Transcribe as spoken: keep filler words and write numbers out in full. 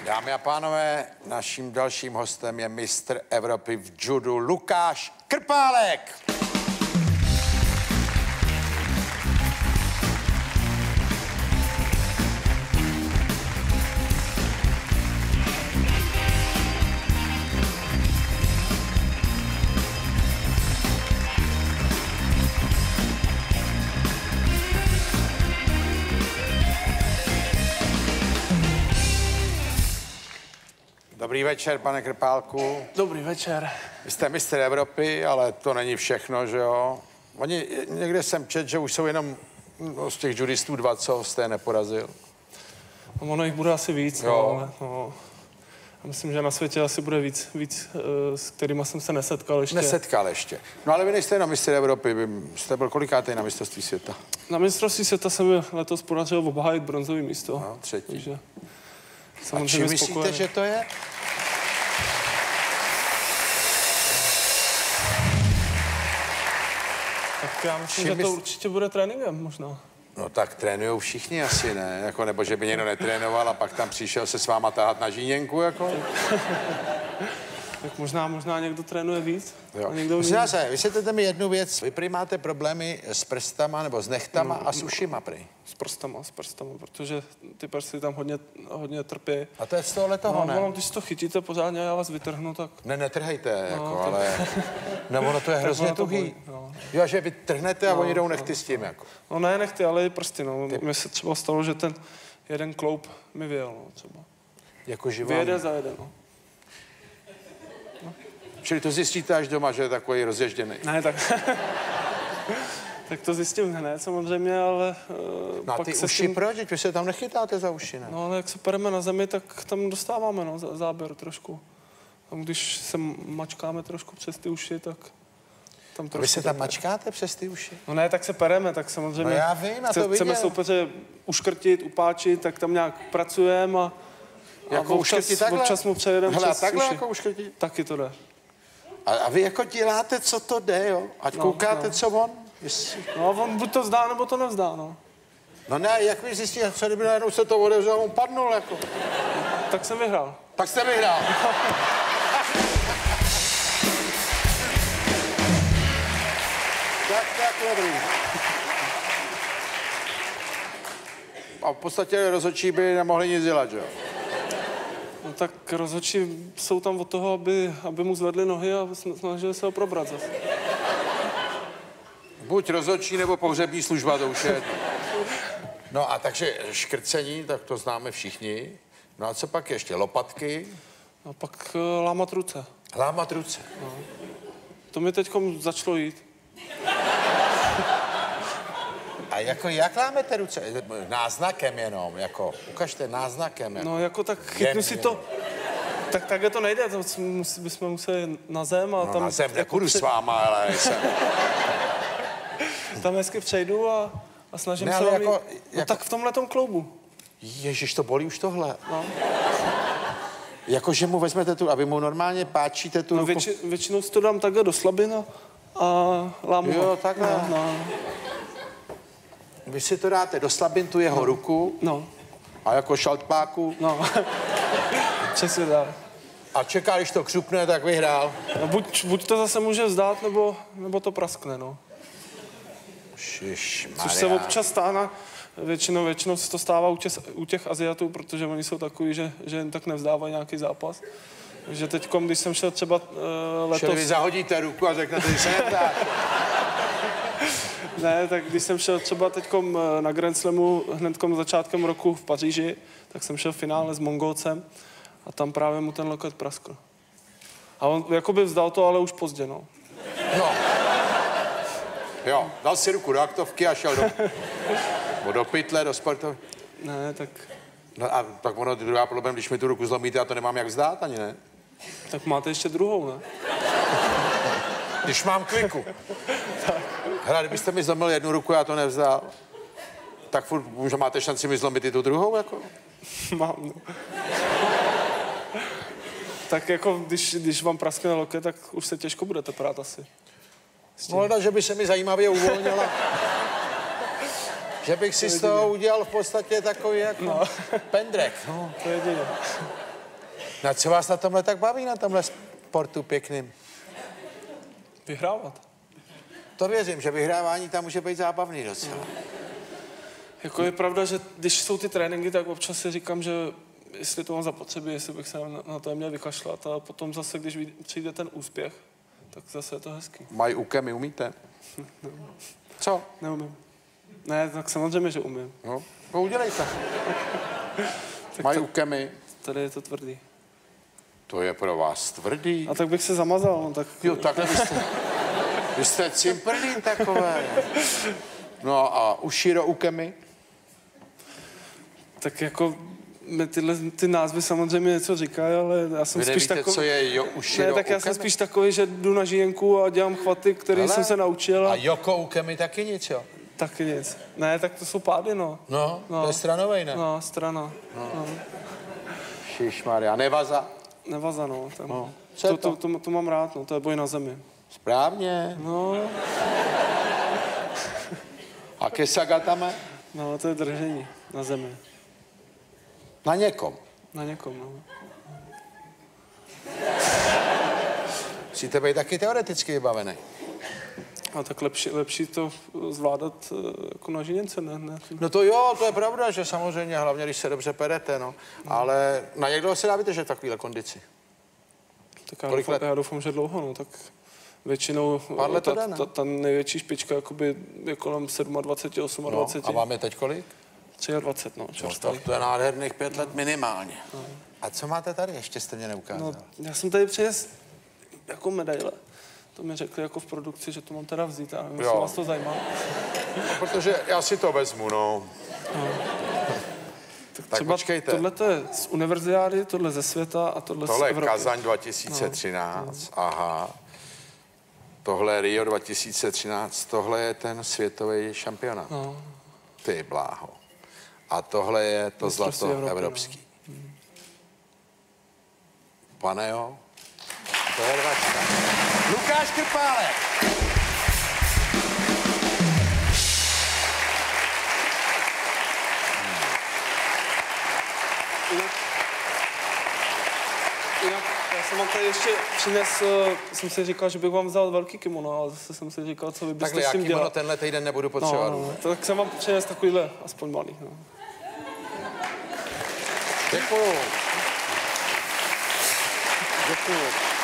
Dámy a pánové, naším dalším hostem je mistr Evropy v judu Lukáš Krpálek. Dobrý večer, pane Krpálku. Dobrý večer. Vy jste mistr Evropy, ale to není všechno, že jo? Oni, někde jsem četl, že už jsou jenom no, z těch judistů dva, co jste neporazil. No, ono jich bude asi víc, jo. No, ale no, já myslím, že na světě asi bude víc, víc uh, s kterýma jsem se nesetkal ještě. Nesetkal ještě. No ale vy nejste jenom mistr Evropy, vy jste byl kolikátej na mistrovství světa? Na mistrovství světa se mi letos podařilo obhájit bronzový místo. No, třetí. Takže a čím myslíte, spokojený. Že to je? Tak já myslím, čím že to mysl... určitě bude tréninkem možná. No tak trénujou všichni asi, ne? Jako, nebo že by někdo netrénoval a pak tam přišel se s váma tahat na žíněnku, jako? Tak možná, možná někdo trénuje víc. Jo. A někdo Myslím se, vysvětlete mi jednu věc. Vy prý máte problémy s prstama nebo s nechtama no, a s ušima prý. S prstama, s prstama, protože ty prsty tam hodně, hodně trpí. A to je z tohohle toho, no, ne? No, když to chytíte pořádně a já vás vytrhnu, tak... Ne, netrhejte, jako, no, ale... No, ono to je hrozně tuhý. No. Jo, že vy trhnete a no, oni jdou nechty no, s tím, jako. No ne nechty, ale i prsty, no. Ty... Mně se třeba stalo, že ten jeden kloub mi vyjel, no, třeba. Jako živá? Vyjede za jeden, no. Čili to zjistíte až doma, že je takový rozježděný. Ne, tak... tak to zjistím hned, samozřejmě, ale... Uh, no a pak ty se uši tím... proč? Vy se tam nechytáte za uši, ne? No ale jak se pereme na zemi, tak tam dostáváme, no, záběr trošku. Tam když se mačkáme trošku přes ty uši, tak... Tam vy se tam mačkáte přes ty uši? No ne, tak se pereme, tak samozřejmě... No já vím, a to chce, chceme soupeře uškrtit, upáčit, tak tam nějak pracujeme a... Jako a občas, občas mu přejedeme přes takhle uši. jako uškrtit? Taky to jde. A, a vy jako děláte, co to jde, jo? Ať no, koukáte, no. Co on? Jestli... No, on buď to vzdá, nebo to nevzdá, no. No ne, jak vy zjistíte, co kdyby najednou se to odevřelo, on padnul, jako. Tak jsem vyhrál. Tak jste vyhrál. tak, tak, dobrý. A v podstatě rozhodčí by nemohli nic dělat, že jo? No tak rozhodčí jsou tam od toho, aby, aby mu zvedli nohy a snažili se ho probrat zase. Buď rozhodčí, nebo pohřební služba, to už je. No a takže škrcení, tak to známe všichni. No a co pak ještě? Lopatky? No pak uh, lámat ruce. Lámat ruce? No. To mi teďkom začalo jít. A jako jak lámete ruce? Náznakem jenom, jako, ukažte náznakem. Jako. No jako tak chytnu si to, tak takhle to nejde, to musí, bychom museli na zem a no, tam... na zem nepůjdu pře... s váma, ale jsem... Tam hezky přejdu a, a snažím ne, se... Jako, no jako... tak v tomhletom kloubu. Ježiš, to bolí už tohle. No. Jako, že mu vezmete tu, a vy mu normálně páčíte tu no, ruku? Větši, většinou si to dám takhle do slabin a lámu ho. Jo, takhle. No, no. Vy si to dáte do slabin, tu jeho no. ruku. No. A jako šaltpáku. No. Přesně tak. A čeká, když to křupne, tak vyhrál. No, buď, buď to zase může vzdát, nebo, nebo to praskne, no. Šišmarja. Což se občas stává, většinou, většinou se to stává u těch, u těch Aziatů, protože oni jsou takový, že, že jen tak nevzdávají nějaký zápas. Takže teďkom, když jsem šel třeba uh, letos... Čili vy zahodíte ruku a řeknete, že se nevzdá. Ne, tak když jsem šel třeba teďkom na Grand Slamu hnedkom začátkem roku v Paříži, tak jsem šel v finále s Mongolcem a tam právě mu ten loket praskl. A on jakoby vzdal to, ale už pozdě, no. No. Jo, dal si ruku do aktovky a šel do... do pytle, do sportu. Ne, tak... No a tak ono, druhá problém, když mi tu ruku zlomíte, já to nemám jak vzdát ani, ne? Tak máte ještě druhou, ne? Když mám kliku. Hele, kdybyste mi zlomil jednu ruku, já to nevzdal, tak furt možná máte šanci mi zlomit i tu druhou, jako? Mám, no. Tak jako, když, když vám praskne loket, tak už se těžko budete prát asi. No, že by se mi zajímavě uvolnila. Že bych si z toho udělal v podstatě takový jako no. pendrek. No. To je jedině. Na co vás na tomhle tak baví, na tomhle sportu pěkným? Vyhrávat. To věřím, že vyhrávání tam může být zábavný docela. Jako je pravda, že když jsou ty tréninky, tak občas si říkám, že jestli to mám zapotřebí, jestli bych se na, na to měl vykašlat a potom zase, když přijde ten úspěch, tak zase je to hezký. Mají ukemy, umíte? Co? Neumím. Ne, tak samozřejmě, že umím. No, to udělejte. Mají ukemy. Tady je to tvrdý. To je pro vás tvrdý. A tak bych se zamazal, no tak... Jo, takhle byste... Vy jste cimprlín takové. No a uširo ukemy? Tak jako my tyhle ty názvy samozřejmě něco říkají, ale já jsem Vy spíš nevíte, takový... co je jo, uširo Ne, tak já ukemy? jsem spíš takový, že jdu na žijenku a dělám chvaty, které Hele, jsem se naučil. A A Joko ukemy taky nic, jo? taky nic. Ne, tak to jsou pády, no. No, No. to je stranovej, ne? No, strana. No. No. Šišmarja, nevaza. Nevaza, no. Tam. No. Co je To, to? to, to, to mám rád, no. To je boj na zemi. Správně. No, A kesagatame? no, to je držení na zemi. Na někom. Na někom, no. Musíte být taky teoreticky vybavený. A tak lepší, lepší to zvládat eh, jako na žiněnce, ne? ne? No to jo, to je pravda, že samozřejmě, hlavně když se dobře perete, no. Ale na někdo se dá vydržet v takovýhle kondici. Tak já Kolik doufám, let? já doufám, že dlouho, no. Tak většinou Pár let to ta, jde, ne? ta, ta největší špička jakoby je kolem dvacet sedm, No, dvacet osm, a vám je teď kolik? dvacet tři, no. No, čerstvý. tak to je nádherných pět let minimálně. A co máte tady? Ještě jste mě neukázal. No, já jsem tady přines jako medaile. To mi řekli jako v produkci, že to mám teda vzít, a nevím, Jo. jestli vás to zajímá. No, protože já si to vezmu, no. Tak, Tak třeba počkejte. tohle to je z univerziády, tohle ze světa a tohle Tohle z je Evropy. Kazaň dva tisíce třináct, aha. Tohle je Rio dva tisíce třináct, tohle je ten světový šampionát. No. Ty bláho. A tohle je to Mistrovství zlato Evropy, evropský. Pane jo, to je dvačka. Lukáš Krpálek. Jinak, jinak, já jsem vám tady ještě přines, uh, jsem si říkal, že bych vám vzal velký kimono, ale zase jsem si říkal, co vy byste Takhle, s já tím kimono dělal. tenhle týden nebudu No, potřebovat. no, no, tak jsem vám přines takovýhle, aspoň malý. No. Děkuju. Děkuju.